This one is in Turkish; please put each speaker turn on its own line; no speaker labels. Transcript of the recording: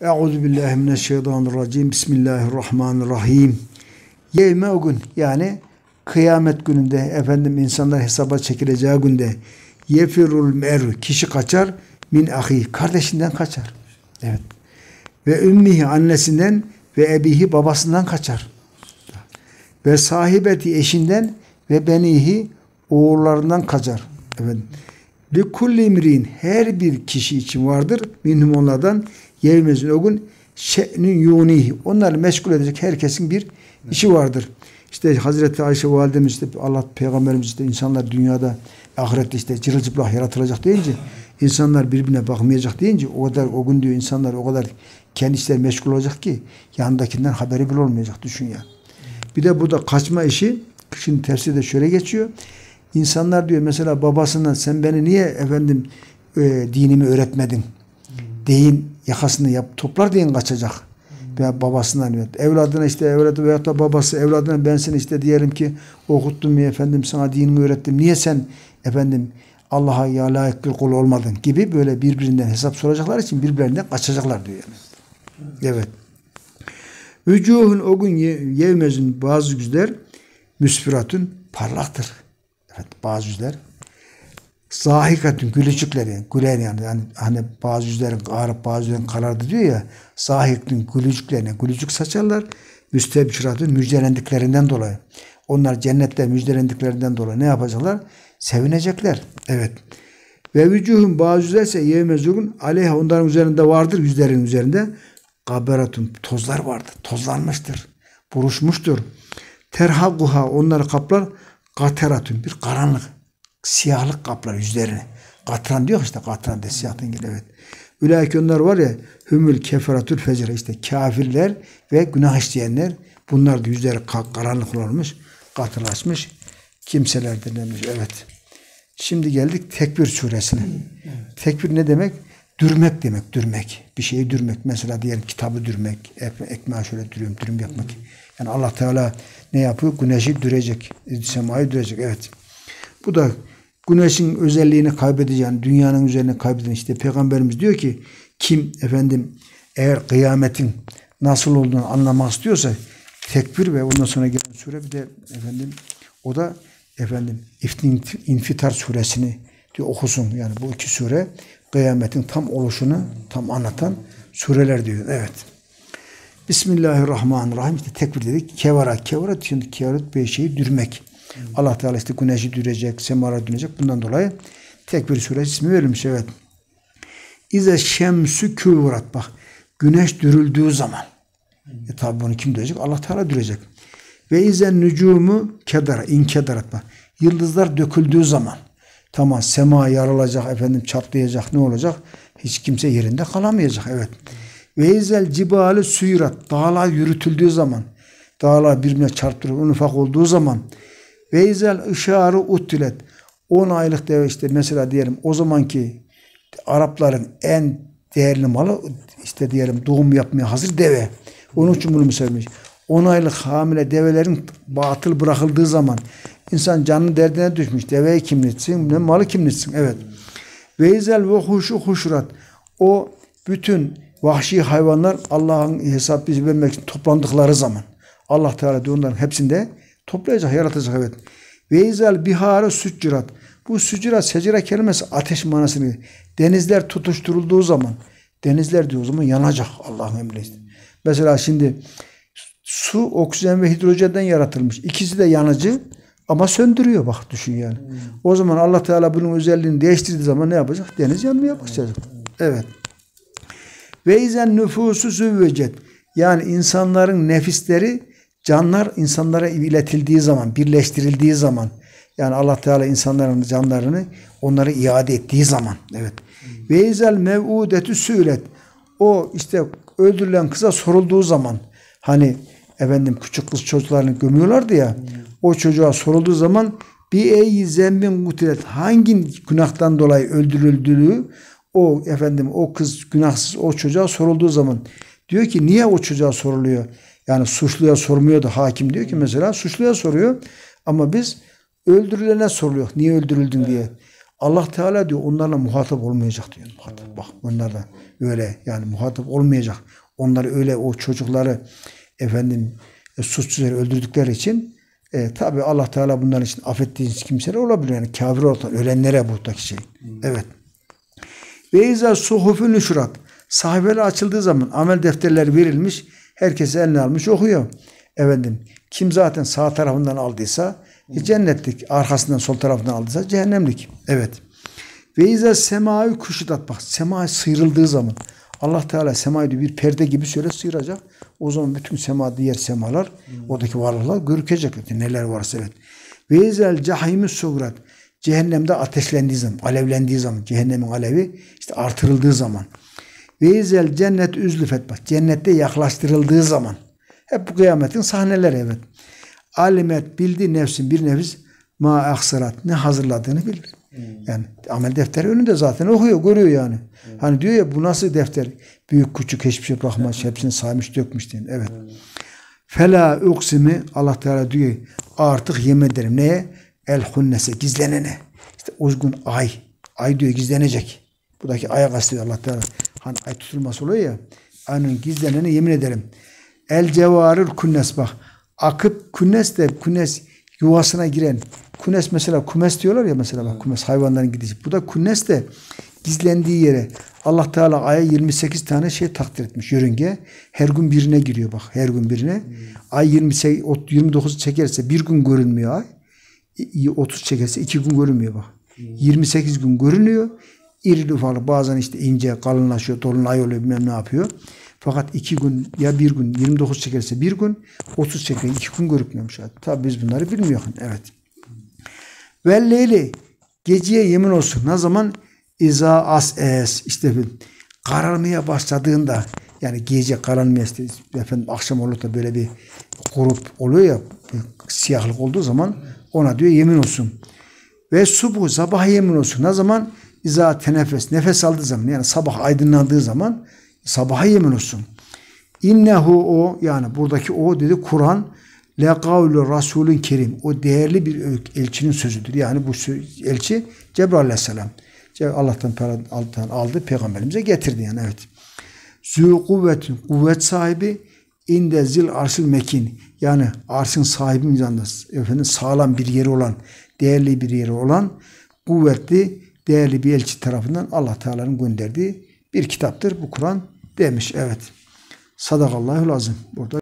Euzubillahimineşşeytanirracim. Bismillahirrahmanirrahim. Yevme o gün, yani kıyamet gününde, efendim insanlar hesaba çekileceği günde, yefirul mer'u, kişi kaçar, min ahi, kardeşinden kaçar. Evet. Ve ümmihi, annesinden, ve ebihi, babasından kaçar. Ve sahibeti, eşinden, ve benihi, oğullarından kaçar. Evet. Li kulli imrin, her bir kişi için vardır. Minhum, onlardan, yevmezün, o gün, şe'nün yunihi, onları meşgul edecek herkesin bir işi vardır. İşte Hazreti Ayşe validemiz, işte Allah peygamberimiz, işte insanlar dünyada, ahirette işte cırılcıplak yaratılacak deyince, insanlar birbirine bakmayacak deyince, o kadar, o gün diyor, insanlar o kadar kendi işleri meşgul olacak ki yanındakinden haberi bile olmayacak, düşün ya. Bir de burada kaçma işi, şimdi tefsirde şöyle geçiyor. İnsanlar diyor mesela babasından, sen beni niye efendim dinimi öğretmedin deyin, yakasını yap toplar deyin, kaçacak. Veya babasından, evet. Evladına, işte evladı veyahut da babası evladına, ben seni işte diyelim ki okuttum ya efendim, sana dinimi öğrettim, niye sen efendim Allah'a ya layık bir kul olmadın gibi, böyle birbirinden hesap soracaklar için birbirlerinden kaçacaklar diyor yani. Evet. Vücuhun, o gün yevmezin, bazı yüzler müsfiratun, parlaktır. Evet, bazı yüzler zahikatun, gülücükler yani, güler yani, hani bazı yüzlerin ağrıp bazı yüzlerin karardı diyor ya, zahikatun, gülücüklerine gülücük saçarlar, müstebşiratun, müjdelendiklerinden dolayı. Onlar cennette müjdelendiklerinden dolayı ne yapacaklar? Sevinecekler. Evet. Ve vücuhun, bazı yüzler ise yevmezun aleyha, onların üzerinde vardır, yüzlerin üzerinde kaberatun, tozlar vardır. Tozlanmıştır. Buruşmuştur. Terhaguha, onları kaplar kateratun, bir karanlık, siyahlık kaplar yüzlerini. Katran diyor işte, katran de siyahtan geliyor, evet. Ülâki, onlar var ya, hümül keferatül fecre, işte kafirler ve günah işleyenler, bunlar da yüzleri karanlık olmuş, katılaşmış kimseler denilmiş, evet. Şimdi geldik Tekvir suresine. Evet. Tekvir ne demek? Dürmek demek, dürmek. Bir şeyi dürmek. Mesela diyelim kitabı dürmek, ekmeği şöyle dürüm yapmak. Yani Allah Teala ne yapıyor? Güneşi dürecek, semayı dürecek, evet. Bu da güneşin özelliğini kaybedeceğini, dünyanın üzerine kaybedeceğini, işte Peygamberimiz diyor ki, kim efendim eğer kıyametin nasıl olduğunu anlamak istiyorsa, Tekvir ve ondan sonra gelen sure, bir de efendim o da efendim İnfitar suresini diyor okusun. Yani bu iki sure kıyametin tam oluşunu tam anlatan sureler diyor. Evet. Bismillahirrahmanirrahim. İşte tekbir dedik. Kevara şimdi kevaret bir şeyi dürmek. Allah Teala işte güneşi dürecek, semara dönecek. Bundan dolayı Tekbir suresi ismi verilmiş. Evet. İze şemsü küvrat, bak. Güneş dürüldüğü zaman. Tabi bunu kim dürecek? Allah Teala dürecek. Ve izen nücumu kedara, inkedarat, bak. Yıldızlar döküldüğü zaman. Tamam, sema yarılacak, efendim çatlayacak, ne olacak? Hiç kimse yerinde kalamayacak. Evet. Ve izel cibali suyrat, dağlar yürütüldüğü zaman, dağlar birbirine çarptırıp ufak olduğu zaman, ve izel ışarı uttilet, 10 aylık deve, işte mesela diyelim o zamanki Arapların en değerli malı, işte diyelim doğum yapmaya hazır deve. Onun için bunu söylemiş. 10 aylık hamile develerin batıl bırakıldığı zaman insan canlı derdine düşmüş. Deveyi kimletsin, malı kimletsin. Evet. Ve izel ve huşrat, o bütün vahşi hayvanlar Allah'ın hesap bizi vermek için toplandıkları zaman Allah Teala diyor, onların hepsini de toplayacak, yaratacak, evet. Ve izel biharı süccirat, bu süccirat, secira kelimesi ateş manasını, denizler tutuşturulduğu zaman, denizler diyor o zaman yanacak Allah'ın emriyle. Mesela şimdi su, oksijen ve hidrojenden yaratılmış. İkisi de yanıcı ama söndürüyor, bak düşün yani. O zaman Allah Teala bunun özelliğini değiştirdiği zaman ne yapacak? Deniz yanmaya başlayacak. Evet. Ve izen nüfusu züvvecet, yani insanların nefisleri, canlar insanlara iletildiği zaman, birleştirildiği zaman, yani Allah Teala insanların canlarını onlara iade ettiği zaman, evet. Ve izel mev'udetü sü'let, o işte öldürülen kıza sorulduğu zaman, hani efendim küçük kız çocuklarını gömüyorlardı ya, o çocuğa sorulduğu zaman, bir ey zembin kutilet, hangi günahtan dolayı öldürüldüğü, o efendim o kız günahsız, o çocuğa sorulduğu zaman diyor ki niye o çocuğa soruluyor? Yani suçluya sormuyor da hakim diyor ki mesela suçluya soruyor ama biz öldürülene soruluyor. Niye öldürüldün diye. Allah Teala diyor onlarla muhatap olmayacak diyor. Muhatap. Bak onlarla öyle yani muhatap olmayacak. Onları öyle o çocukları efendim suçsuzları öldürdükleri için tabi Allah Teala bunların için affettiğiniz kimseler olabilir. Yani kafir olan ölenlere buradaki şey. Evet. Ve izâ suhufü nüşrat. Sahifeler açıldığı zaman amel defterleri verilmiş. Herkes eline almış okuyor. Efendim kim zaten sağ tarafından aldıysa cennetlik. Arkasından sol tarafından aldıysa cehennemlik. Evet. Ve izâ semâ'yü kuşudat. Bak sema sıyrıldığı zaman Allah Teala semayı bir perde gibi şöyle sıyıracak. O zaman bütün sema diğer semalar oradaki varlıklar görükecek. Neler varsa evet. Ve izel cahimü sugrat. Cehennemde ateşlendiği zaman, alevlendiği zaman, cehennemin alevi işte artırıldığı zaman. Ve izel cennet üzlüfet. Bak cennette yaklaştırıldığı zaman. Hep bu kıyametin sahneleri evet. Alimet bildi nefsin bir nefis ma aksarat ne hazırladığını bilir. Yani amel defteri önünde zaten okuyor, görüyor yani. Hani diyor ya bu nasıl defter? Büyük küçük hiçbir şey bırakmaz. Hepsini saymış dökmüş diye. Evet. Fela uksimi Allah Teala diyor artık yemin ederim. Neye? El hunnese gizlenene. İşte o gün ay. Ay diyor gizlenecek. Buradaki aya kastediyor Allah Teala. Hani ay tutulması oluyor ya. Aynen gizlenene yemin ederim. El cevarır kunnes bak. Akıp kunnes de kunnes yuvasına giren. Kunnes mesela kumes diyorlar ya mesela bak kumes hayvanların gidecek. Bu da kunnes de gizlendiği yere Allah Teala aya 28 tane şey takdir etmiş yörünge. Her gün birine giriyor bak her gün birine. Ay 29 çekerse bir gün görünmüyor ay. 30 çekerse 2 gün görünmüyor bak. 28 gün görünüyor. İrili ufaklı bazen işte ince kalınlaşıyor, dolunay oluyor bilmem ne yapıyor. Fakat 2 gün ya bir gün 29 çekerse bir gün 30 çekerse 2 gün görükmüyormuş. Tabi biz bunları bilmiyoruz. Evet. Ve leyli geceye yemin olsun. Ne zaman? İza as es işte kararmaya başladığında yani gece kararmaya efendim akşam olur da böyle bir grup oluyor ya siyahlık olduğu zaman ona diyor yemin olsun. Ve subuh sabah yemin olsun. Ne zaman? İza tenefes nefes aldığı zaman yani sabah aydınlandığı zaman sabaha yemin olsun. İnnehu o yani buradaki o dedi Kur'an le kavlu rasulün kerim o değerli bir elçinin sözüdür. Yani bu elçi Cebrail aleyhisselam. Allah'tan aldı peygamberimize getirdi yani evet. Zü kuvvetin kuvvet sahibi inde zil arşil mekin yani arşın sahibinin yanında efendim sağlam bir yeri olan değerli bir yeri olan kuvvetli değerli bir elçi tarafından Allah Teala'nın gönderdiği bir kitaptır bu Kur'an demiş evet. Sadakallahul azim. Burada